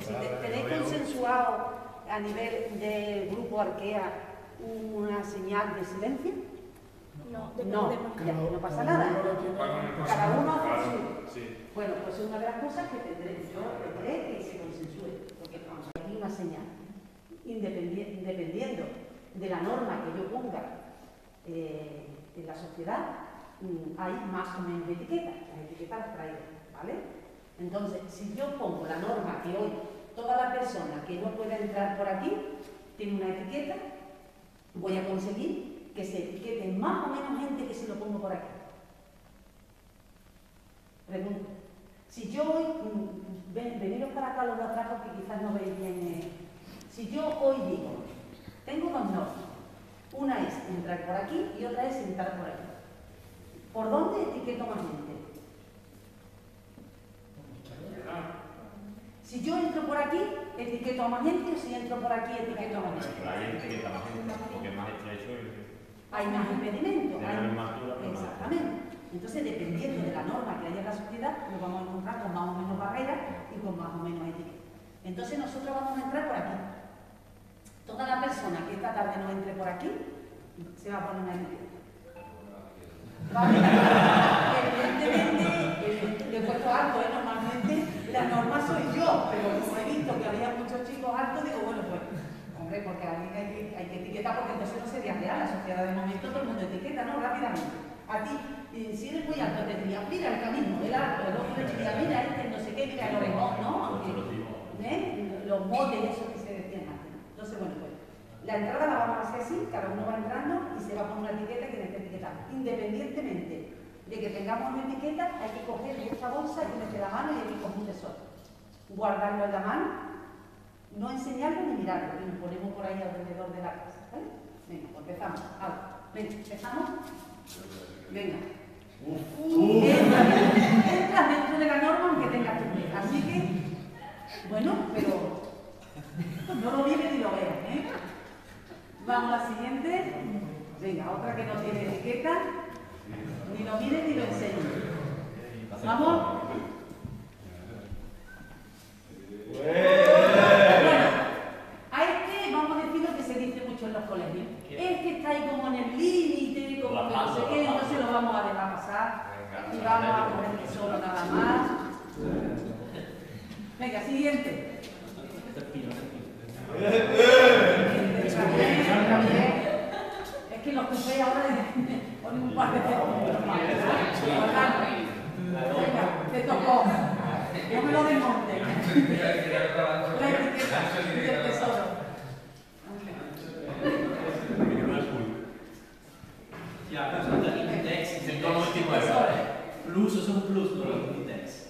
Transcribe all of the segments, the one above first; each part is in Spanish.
Si tenéis consensuado a nivel de grupo Arquea una señal de silencio. No, ya, no pasa nada. Cada uno hace su. Sí. Bueno, pues es una de las cosas que tendré que se consensúe, porque vamos, hay una señal. Dependiendo de la norma que yo ponga en la sociedad, hay más o menos etiquetas. Las etiquetas las traigo, ¿vale? Entonces, si yo pongo la norma que hoy toda la persona que no pueda entrar por aquí tiene una etiqueta, voy a conseguir que se etiquete más o menos gente que se lo pongo por aquí. Pregunto. Si yo hoy, veniros para acá los de atrás porque quizás no veis bien. Si yo hoy digo, tengo dos normas, una es entrar por aquí y otra es entrar por aquí. ¿Por dónde etiqueto más gente? Si yo entro por aquí, etiqueto a más gente, o si entro por aquí, etiqueto a más gente. Ahí etiqueta más gente, porque es más estrecho. Hay más impedimentos. Exactamente. Entonces, dependiendo de la norma que haya en la sociedad, nos vamos a encontrar con más o menos barreras y con más o menos etiquetas. Entonces, nosotros vamos a entrar por aquí. Toda la persona que esta tarde no entre por aquí, se va a poner una etiqueta. ¿Vale? Evidentemente, le he puesto alto, normalmente la norma soy yo, pero como he visto que había muchos chicos altos, digo, bueno, pues, hombre, porque a mí hay que etiquetar, porque entonces no sería real. La sociedad de momento todo el mundo etiqueta, ¿no? Rápidamente. A ti, si eres muy alto, te diría, mira el camino, el alto, el otro le diría, mira este, no sé qué, mira el orejón, ¿no? Aunque, los motes, esos que se decían antes. Entonces, bueno, pues, la entrada la vamos a hacer así, cada uno va entrando y se va a poner una etiqueta que esté etiquetada. Independientemente de que tengamos una etiqueta, hay que coger esta bolsa y meter la mano y hay que coger un tesoro. Guardarlo en la mano, no enseñarlo ni mirarlo, y nos ponemos por ahí alrededor de la casa, ¿vale? Venga, pues empezamos. Venga, empezamos. Venga. Entras dentro de la norma aunque tengas tu pie. Así que, bueno, pero no lo mires ni lo veas, ¿eh? Vamos a la siguiente. Venga, otra que no tiene etiqueta. Ni lo mires ni lo enseñes. Vamos. Bueno, a este vamos a decir lo que se dice mucho en los colegios. Es que está ahí como en el límite, como que no sé qué, entonces lo vamos a dejar pasar y vamos a coger solo nada más. Venga, siguiente. Es que los cupés ahora ponen un par de puntos más. Venga, te tocó. No me lo desmonte. La etiqueta y el tesoro. Ja, dat is de index. Plus is een plus door de index.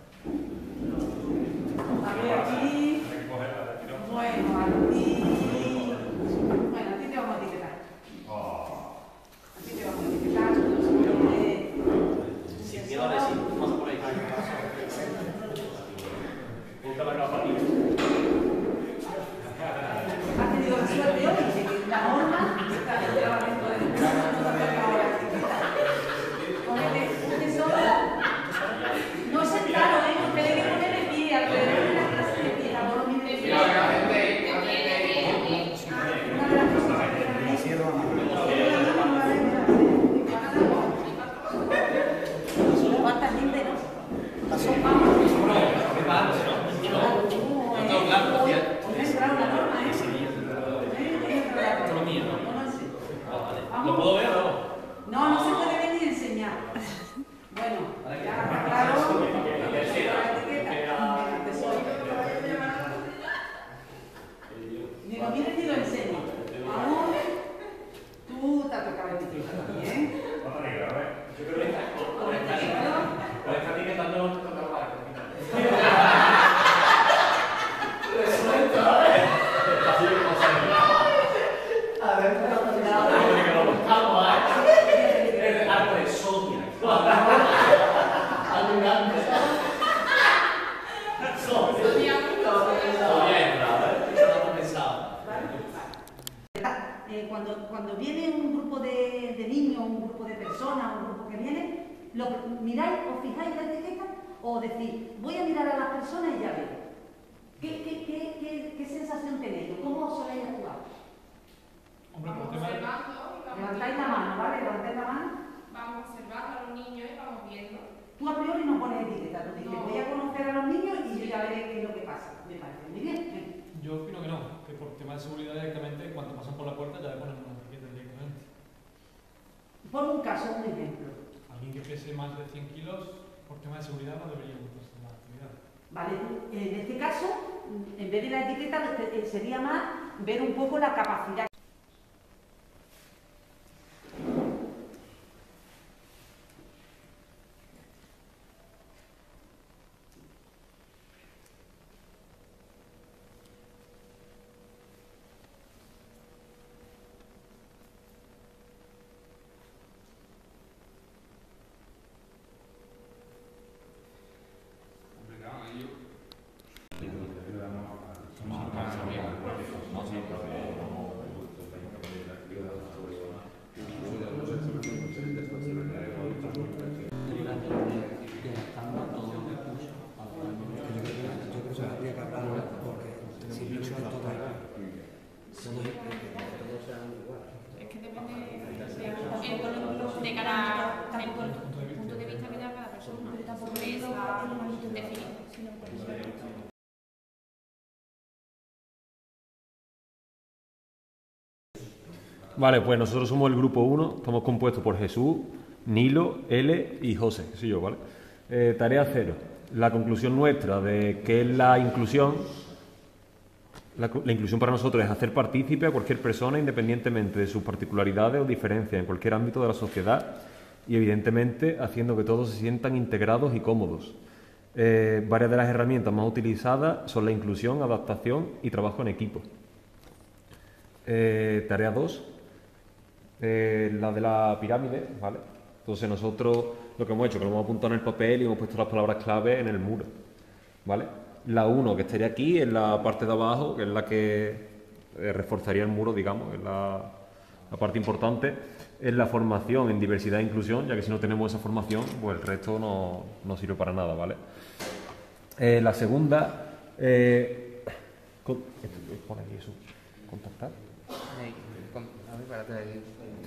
A ver aquí. Bueno, aquí. Bueno, a ti te vamos a etiquetar. A ti te vamos a etiquetar. Si quiero decir, vamos por ahí. Busca la capa. Has tenido la suerte hoy de que la norma está dentro del curso, no te ha tocado la etiqueta. Ponete un tesoro. No es sentado, ¿eh? Tenéis que poner de pie, alrededor de la clase de pie, la volumen de pie. Una de las cosas que tenéis. ¿Cuánta gente no? Pasó vamos. ¿Lo puedo ver o no? No, no se puede venir a enseñar. Bueno, ya, claro. La etiqueta. Ni lo mires ni lo enseño. Vamos. Tú te ha tocado la etiqueta también. Yo creo que esta etiqueta no. Cuando viene un grupo de niños, un grupo de personas, un grupo que viene, lo miráis, os fijáis la etiqueta o decís, voy a mirar a las personas y ya veo. ¿Qué ¿Qué sensación tenéis? ¿Cómo soléis actuar? Hombre, por Vamos tema de... observando y vamos Levantáis la viendo. mano, ¿vale? Levantáis la mano. Vamos observando a los niños y vamos viendo. Tú a priori no pones etiqueta, tú dices, No. voy a conocer a los niños y yo ya veré qué es lo que pasa. Me parece muy bien. Yo opino que no, que por tema de seguridad directamente, cuando pasan por la puerta ya le ponen una etiqueta directamente. Pon un caso, un ejemplo. Alguien que pese más de 100 kilos, por tema de seguridad no debería gustarse la actividad. Vale, en este caso, en vez de la etiqueta, sería más ver un poco la capacidad. Es que depende de cada punto de vista que da cada persona. Sobre esa definición. Vale, pues nosotros somos el grupo 1, estamos compuestos por Jesús, Nilo, L y José, que soy yo, ¿vale? Tarea 0. La conclusión nuestra de qué es la inclusión. La inclusión para nosotros es hacer partícipe a cualquier persona independientemente de sus particularidades o diferencias en cualquier ámbito de la sociedad y evidentemente haciendo que todos se sientan integrados y cómodos. Varias de las herramientas más utilizadas son la inclusión, adaptación y trabajo en equipo. Tarea 2, la de la pirámide, ¿vale? Entonces nosotros lo que hemos hecho es que lo hemos apuntado en el papel y hemos puesto las palabras clave en el muro, ¿vale? La 1, que estaría aquí, en la parte de abajo, que es la que reforzaría el muro, digamos, es la parte importante, es la formación en diversidad e inclusión, ya que si no tenemos esa formación, pues el resto no sirve para nada, ¿vale? La segunda, pone aquí eso, contactar. A ver, párate ahí.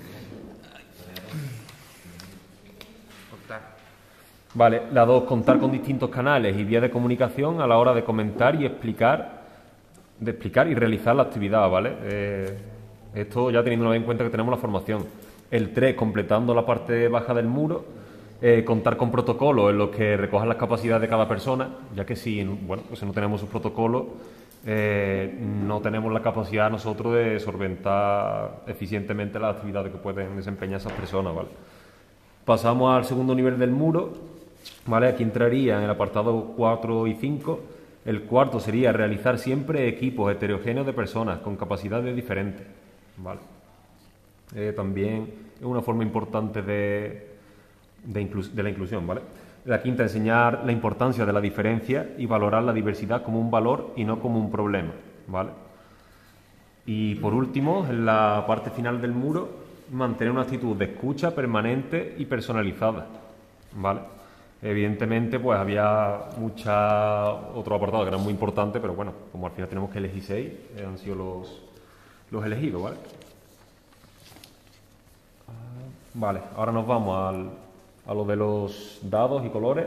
Contar. Vale, la 2, contar con distintos canales y vías de comunicación a la hora de comentar y explicar y realizar la actividad, ¿vale? Esto ya teniendo en cuenta que tenemos la formación. El 3, completando la parte baja del muro, contar con protocolos en los que recojan las capacidades de cada persona, ya que si no tenemos esos protocolos, no tenemos la capacidad nosotros de solventar eficientemente las actividades que pueden desempeñar esas personas, ¿vale? Pasamos al segundo nivel del muro, ¿vale? Aquí entraría en el apartado 4 y 5. El cuarto sería realizar siempre equipos heterogéneos de personas con capacidades diferentes, ¿vale? También es una forma importante de la inclusión, ¿vale? La quinta, enseñar la importancia de la diferencia y valorar la diversidad como un valor y no como un problema, ¿vale? Y por último, en la parte final del muro, mantener una actitud de escucha permanente y personalizada, ¿vale? Evidentemente, pues había otros apartados que eran muy importantes, pero bueno, como al final tenemos que elegir 6, han sido los elegidos, ¿vale? Vale, ahora nos vamos a lo de los dados y colores.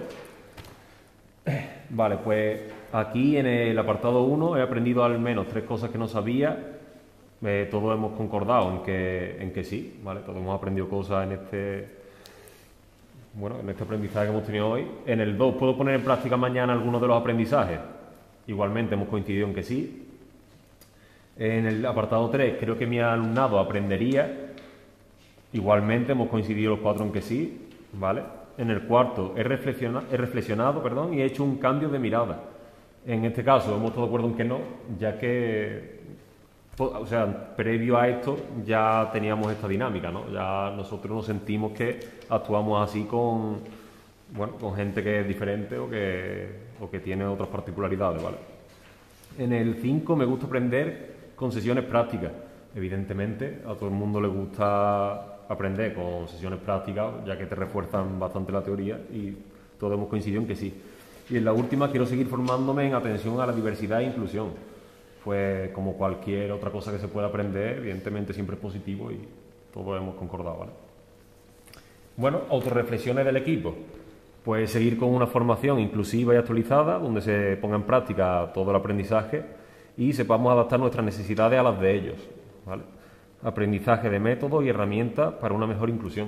Vale, pues aquí en el apartado 1 he aprendido al menos 3 cosas que no sabía. Todos hemos concordado en que sí, ¿vale? Todos hemos aprendido cosas en este aprendizaje que hemos tenido hoy. En el 2, ¿puedo poner en práctica mañana algunos de los aprendizajes? Igualmente hemos coincidido en que sí. En el apartado 3, creo que mi alumnado aprendería. Igualmente hemos coincidido los 4 en que sí, ¿vale? En el cuarto, he reflexionado, y he hecho un cambio de mirada. En este caso hemos todos de acuerdo en que no, ya que, previo a esto ya teníamos esta dinámica, ¿no? Ya nosotros nos sentimos que actuamos así con gente que es diferente o que tiene otras particularidades, ¿vale? En el 5 me gusta aprender con sesiones prácticas. Evidentemente, a todo el mundo le gusta aprender con sesiones prácticas, ya que te refuerzan bastante la teoría y todos hemos coincidido en que sí. Y en la última, quiero seguir formándome en atención a la diversidad e inclusión. pues como cualquier otra cosa que se pueda aprender, evidentemente siempre es positivo y todos hemos concordado, ¿vale? Bueno, autorreflexiones del equipo. Pues seguir con una formación inclusiva y actualizada, donde se ponga en práctica todo el aprendizaje y sepamos adaptar nuestras necesidades a las de ellos, ¿vale? Aprendizaje de métodos y herramientas para una mejor inclusión.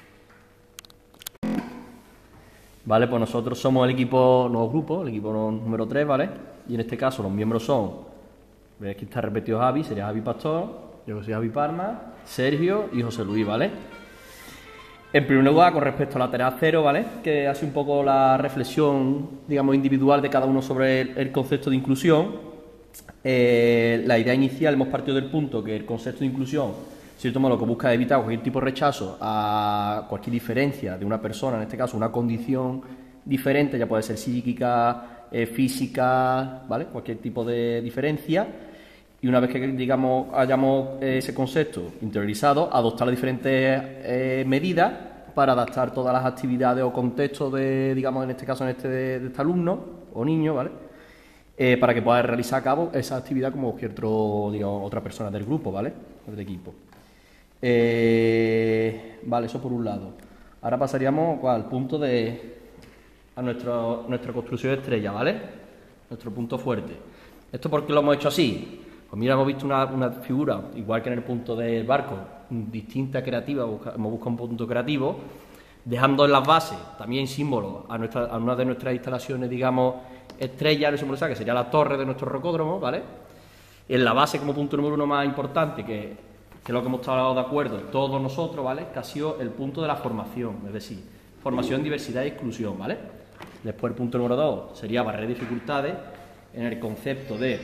Vale, pues nosotros somos el equipo, nuevo grupo, el equipo número 3, ¿vale? Y en este caso los miembros son, veis que está repetido Javi, sería Javi Pastor, yo que soy Javi Parma, Sergio y José Luis, ¿vale? En primer lugar, con respecto a la tarea 0, ¿vale? Que hace un poco la reflexión, digamos, individual de cada uno sobre el concepto de inclusión. La idea inicial, hemos partido del punto que el concepto de inclusión, en cierto modo, lo que busca es evitar cualquier tipo de rechazo a cualquier diferencia de una persona, en este caso una condición diferente, ya puede ser psíquica, física, ¿vale? Cualquier tipo de diferencia. Y una vez que, digamos, hayamos ese concepto interiorizado, adoptar las diferentes medidas para adaptar todas las actividades o contextos de, digamos, en este caso, de este alumno o niño, ¿vale? Para que pueda realizar a cabo esa actividad como cualquier otra persona del grupo, ¿vale? Del equipo. Vale, eso por un lado. Ahora pasaríamos al punto a nuestra construcción estrella, ¿vale? Nuestro punto fuerte. ¿Esto por qué lo hemos hecho así? Pues mira, hemos visto una figura, igual que en el punto del barco, distinta, creativa, hemos buscado un punto creativo, dejando en las bases también símbolos a una de nuestras instalaciones, digamos, estrella, que sería la torre de nuestro rocódromo, ¿vale? En la base, como punto número 1 más importante, que es lo que hemos estado de acuerdo todos nosotros, ¿vale? Que ha sido el punto de la formación, es decir, formación, diversidad e inclusión, ¿vale? Después el punto número 2 sería barreras y dificultades, en el concepto de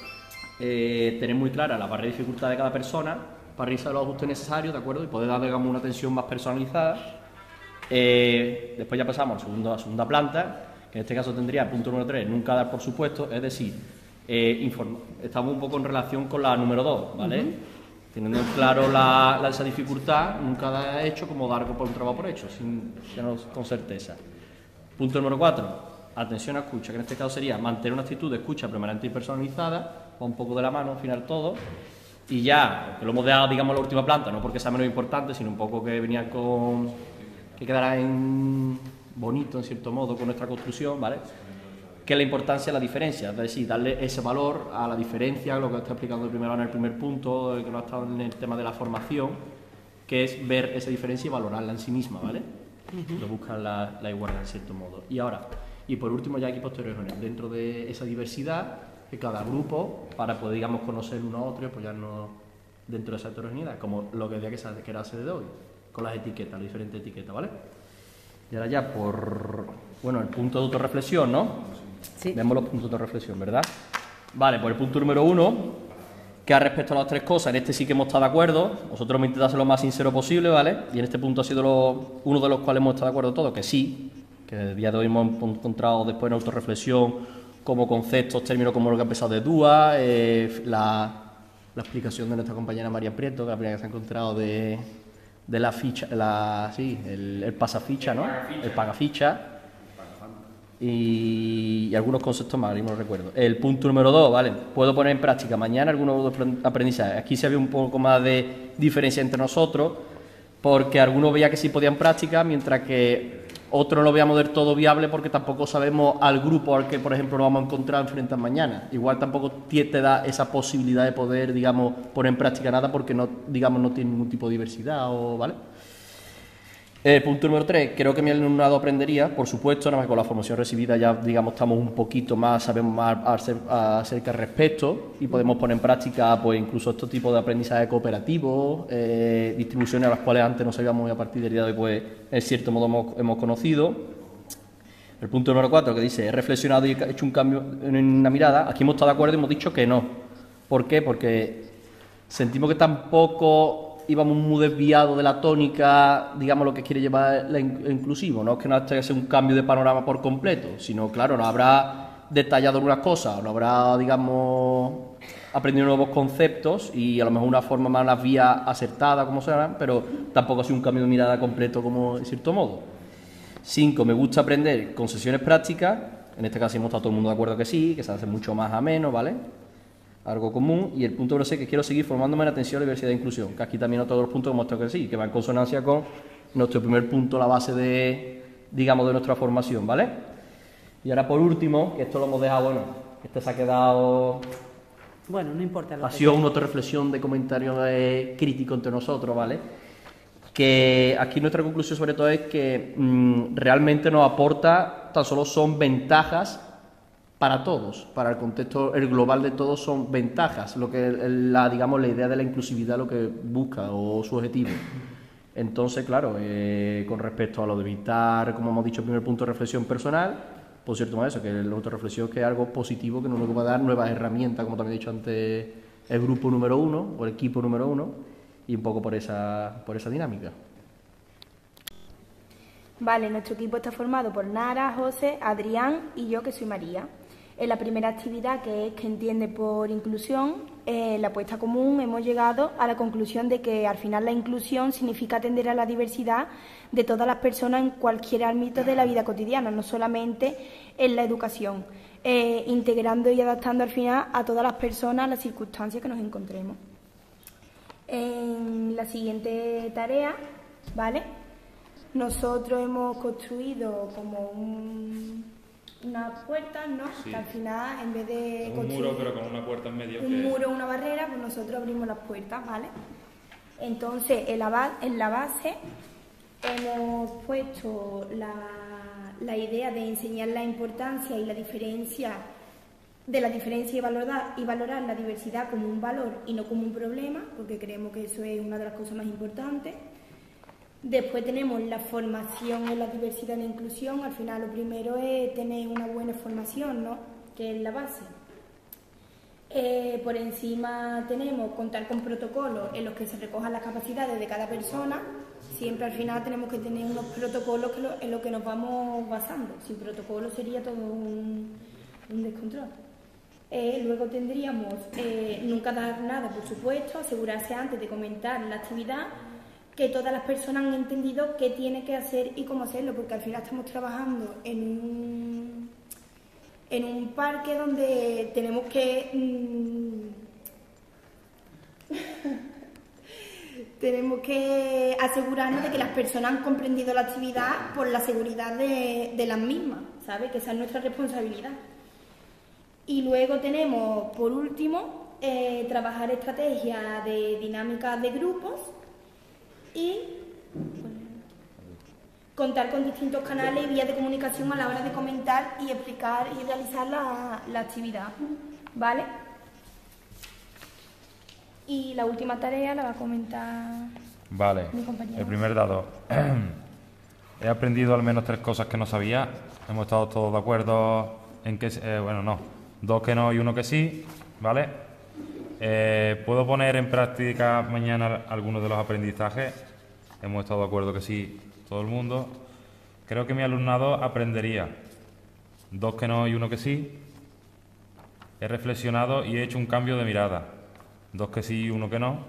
tener muy clara la barrera de dificultad de cada persona para realizar los ajustes necesarios, ¿de acuerdo? Y poder dar, digamos, una atención más personalizada. Después ya pasamos a la segunda planta, que en este caso tendría el punto número 3, nunca dar por supuesto, es decir, estamos un poco en relación con la número 2, ¿vale? Teniendo claro esa dificultad, nunca dar hecho como dar por un trabajo por hecho, con certeza. Punto número 4. Atención a escucha, que en este caso sería mantener una actitud de escucha permanente y personalizada, va un poco de la mano al final todo, y ya, que lo hemos dejado, digamos, en la última planta, no porque sea menos importante, sino un poco que venía que quedará bonito, en cierto modo, con nuestra construcción, ¿vale? Que es la importancia de la diferencia, es decir, darle ese valor a la diferencia, lo que está explicando primero en el primer punto, que no ha estado en el tema de la formación, que es ver esa diferencia y valorarla en sí misma, ¿vale? De buscar la igualdad, en cierto modo. Y ahora, y por último, ya aquí posteriormente, dentro de esa diversidad, que cada grupo, para poder, digamos, conocer uno a otro y apoyarnos dentro de esa heterogeneidad, como lo que decía que era la sede de hoy, con las etiquetas, las diferentes etiquetas, ¿vale? Y ahora ya bueno, el punto de autorreflexión, ¿no? Sí. Vemos los puntos de reflexión, ¿verdad? Vale, pues el punto número 1, que respecto a las 3 cosas, en este sí que hemos estado de acuerdo, nosotros hemos intentado ser lo más sincero posible, ¿vale? Y en este punto ha sido uno de los cuales hemos estado de acuerdo todos, que sí, que el día de hoy hemos encontrado después en autorreflexión como conceptos, términos como lo que ha empezado de DUA, la explicación de nuestra compañera María Prieto, que es la primera que se ha encontrado de la ficha, el pasaficha, ¿no? El pagaficha. Y algunos conceptos más, no recuerdo. El punto número 2, ¿vale? Puedo poner en práctica mañana algunos aprendizajes. Aquí se había un poco más de diferencia entre nosotros, porque algunos veían que sí podían práctica, mientras que otros no lo veíamos del todo viable porque tampoco sabemos al grupo al que, por ejemplo, nos vamos a encontrar enfrentar mañana. Igual tampoco te da esa posibilidad de poder, digamos, poner en práctica nada porque no, digamos, no tiene ningún tipo de diversidad, ¿vale? Punto número 3, creo que mi alumnado aprendería, por supuesto, nada más con la formación recibida ya, digamos, estamos un poquito más, sabemos más acerca al respecto y podemos poner en práctica, pues, incluso estos tipos de aprendizaje cooperativo, distribuciones a las cuales antes no sabíamos y a partir del día de hoy, pues, en cierto modo hemos conocido. El punto número 4, que dice, he reflexionado y he hecho un cambio en la mirada, aquí hemos estado de acuerdo y hemos dicho que no. ¿Por qué? Porque sentimos que tampoco íbamos muy desviados de la tónica, digamos, lo que quiere llevar el inclusivo. No es que no haya que hacer un cambio de panorama por completo, sino, claro, nos habrá detallado algunas cosas, nos habrá, digamos, aprendido nuevos conceptos y a lo mejor una forma más, unas vías acertadas, como serán, pero tampoco ha sido un cambio de mirada completo, como en cierto modo. 5, me gusta aprender con sesiones prácticas, en este caso hemos estado todo el mundo de acuerdo que sí, que se hace mucho más ameno, ¿vale? algo común. Y el punto número 6, que quiero seguir formándome en atención a la diversidad e inclusión, que aquí también todos los puntos que hemos tenido que seguir, que va en consonancia con nuestro primer punto, la base de, digamos, de nuestra formación, ¿vale? Y ahora por último, que esto lo hemos dejado, bueno, este se ha quedado... Bueno, no importa. Ha sido una autorreflexión de comentario crítico entre nosotros, ¿vale? Que aquí nuestra conclusión sobre todo es que realmente nos aporta, tan solo son ventajas para todos, para el contexto, el global de todos son ventajas, lo que digamos, la idea de la inclusividad lo que busca o su objetivo. Entonces, claro, con respecto a lo de evitar, como hemos dicho, el primer punto de reflexión personal, por cierto, más eso, que la autorreflexión que es algo positivo que nos va a dar nuevas herramientas, como también he dicho antes, el grupo número 1 o el equipo número 1, y un poco por esa dinámica. Vale, nuestro equipo está formado por Nara, José, Adrián y yo, que soy María. En la primera actividad, que es que entiende por inclusión, la apuesta común, hemos llegado a la conclusión de que al final la inclusión significa atender a la diversidad de todas las personas en cualquier ámbito de la vida cotidiana, no solamente en la educación, integrando y adaptando al final a todas las personas a las circunstancias que nos encontremos. En la siguiente tarea, ¿vale? Nosotros hemos construido como unas puertas, ¿no? Sí. Que al final, en vez de Un construir muro, pero con una puerta en medio. un muro, una barrera, pues nosotros abrimos las puertas, ¿vale? Entonces, en la base hemos puesto la idea de enseñar la importancia y la diferencia y valorar la diversidad como un valor y no como un problema, porque creemos que eso es una de las cosas más importantes. Después tenemos la formación en la diversidad e la inclusión. Al final lo primero es tener una buena formación, ¿no? Que es la base. Por encima tenemos contar con protocolos en los que se recojan las capacidades de cada persona. Siempre al final tenemos que tener unos protocolos en los que nos vamos basando. Sin protocolos sería todo un descontrol. Luego tendríamos nunca dar nada, por supuesto, asegurarse antes de comentar la actividad que todas las personas han entendido qué tiene que hacer y cómo hacerlo, porque al final estamos trabajando en un parque donde tenemos que asegurarnos de que las personas han comprendido la actividad por la seguridad de las mismas, ¿sabes? Que esa es nuestra responsabilidad. Y luego tenemos, por último, trabajar estrategias de dinámicas de grupos y contar con distintos canales y vías de comunicación a la hora de comentar y explicar y realizar la actividad, ¿vale? Y la última tarea la va a comentar mi compañero. El primer dado. He aprendido al menos 3 cosas que no sabía. Hemos estado todos de acuerdo en que... bueno, no. 2 que no y 1 que sí, ¿vale? ¿Puedo poner en práctica mañana algunos de los aprendizajes? Hemos estado de acuerdo que sí, todo el mundo. Creo que mi alumnado aprendería. 2 que no y 1 que sí. He reflexionado y he hecho un cambio de mirada. 2 que sí y 1 que no.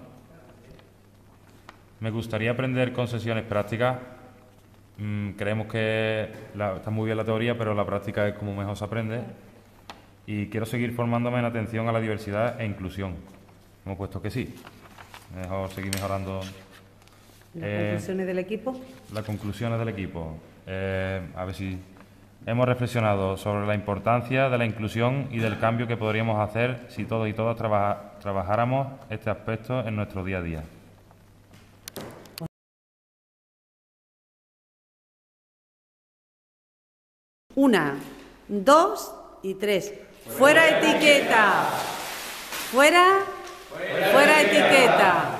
Me gustaría aprender con sesiones prácticas. Creemos que está muy bien la teoría, pero la práctica es como mejor se aprende. Y quiero seguir formándome en atención a la diversidad e inclusión. Hemos puesto que sí. Mejor seguir mejorando. ¿Las conclusiones del equipo? Las conclusiones del equipo. A ver si... Hemos reflexionado sobre la importancia de la inclusión y del cambio que podríamos hacer si todos y todas trabajáramos este aspecto en nuestro día a día. 1, 2 y 3. ¡Fuera etiqueta! ¡Fuera! ¡Fuera etiqueta!